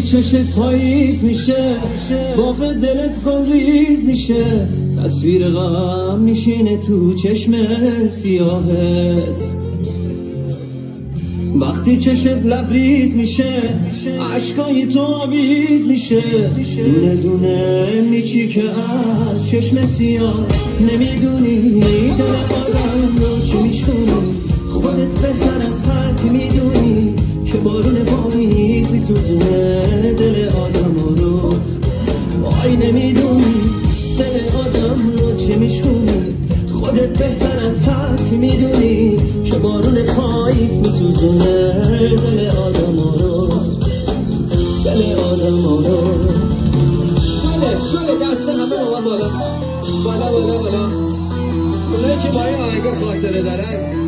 چشت پاییز میشه، باغ دلت گلریز میشه، تصویر غم میشینه تو چشم سیاهت. وقتی چشت لبریز میشه، عشقای تو آویز میشه، دونه دونه میچیکه از چشم سیاه. نمیدونی دل آدم رو چی میشونی، خودت بهتر از هر کی میدونی که بارون پاییز میسوزونه دل آدم رو. وای نمیدونی دل آدم رو چی میشونی، خودت بهتر از هر کی میدونی که بارون پاییز میسوزونه دل آدم رو، دل آدم رو. شله دست همه با من بالا بالا بالا بالا. اونایی که با این آهنگا خاطره دارن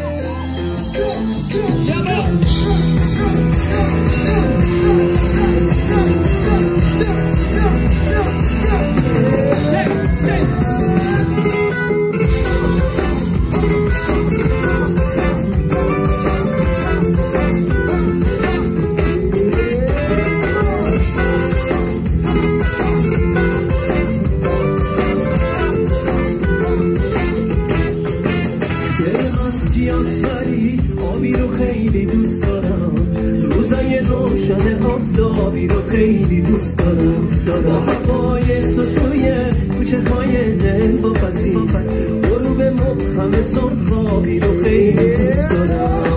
آبی رو خیلی دوست دارم، روزای روشن آفتابی رو خیلی دوست دارم، با هوای تو توی کوچه های دل با پسی، غروب مبهم سرخابی رو خیلی دوست دارم.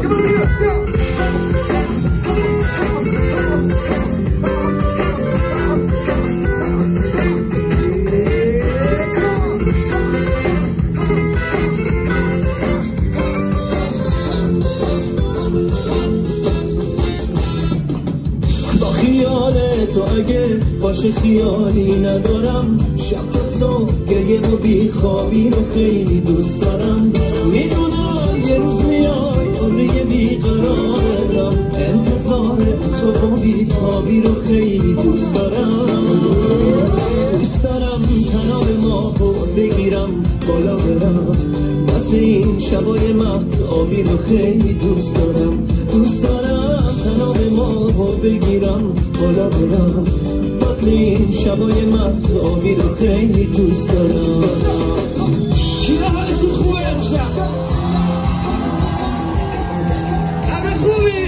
با خیال تو اگه باشه خیالی ندارم، شب تا صبح گریه و بیخوابی رو خیلی دوست دارم. میدونم یه روز میای عمری بیقرارم، انتظار تو و بیتابی رو خیلی دوست دارم. دوست دارم تناب ماهو بگیرم بالا برم، واسه این شبای مهتابی رو خیلی دوست دارم. دوست دارم تناب ماهو بگیرم بالا برم، واسه این شبای مهتابی رو خیلی دوست دارم. کیلا حالشون خوبه امشب؟ همه خوبی؟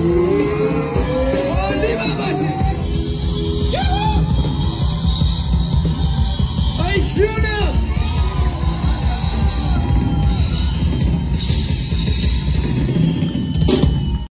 عالی من باشی. ای شونه